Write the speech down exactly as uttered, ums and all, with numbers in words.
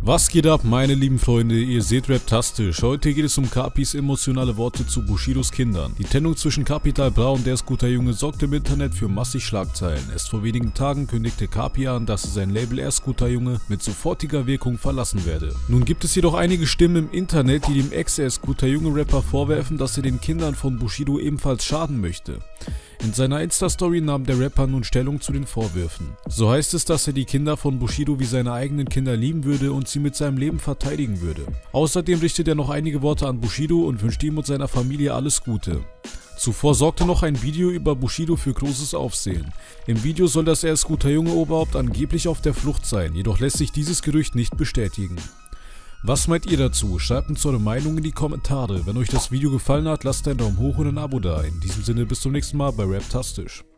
Was geht ab, meine lieben Freunde, ihr seht Raptastisch. Heute geht es um Capis emotionale Worte zu Bushidos Kindern. Die Trennung zwischen Capital Bra und der ist guter Junge sorgte im Internet für massig Schlagzeilen. Erst vor wenigen Tagen kündigte Capi an, dass er sein Label Er ist guter Junge mit sofortiger Wirkung verlassen werde. Nun gibt es jedoch einige Stimmen im Internet, die dem Ex-Er ist guter Junge Rapper vorwerfen, dass er den Kindern von Bushido ebenfalls schaden möchte. In seiner Insta-Story nahm der Rapper nun Stellung zu den Vorwürfen. So heißt es, dass er die Kinder von Bushido wie seine eigenen Kinder lieben würde und sie mit seinem Leben verteidigen würde. Außerdem richtet er noch einige Worte an Bushido und wünscht ihm und seiner Familie alles Gute. Zuvor sorgte noch ein Video über Bushido für großes Aufsehen. Im Video soll das Er ist guter Junge Oberhaupt angeblich auf der Flucht sein, jedoch lässt sich dieses Gerücht nicht bestätigen. Was meint ihr dazu? Schreibt uns eure Meinung in die Kommentare. Wenn euch das Video gefallen hat, lasst einen Daumen hoch und ein Abo da. In diesem Sinne bis zum nächsten Mal bei Raptastisch.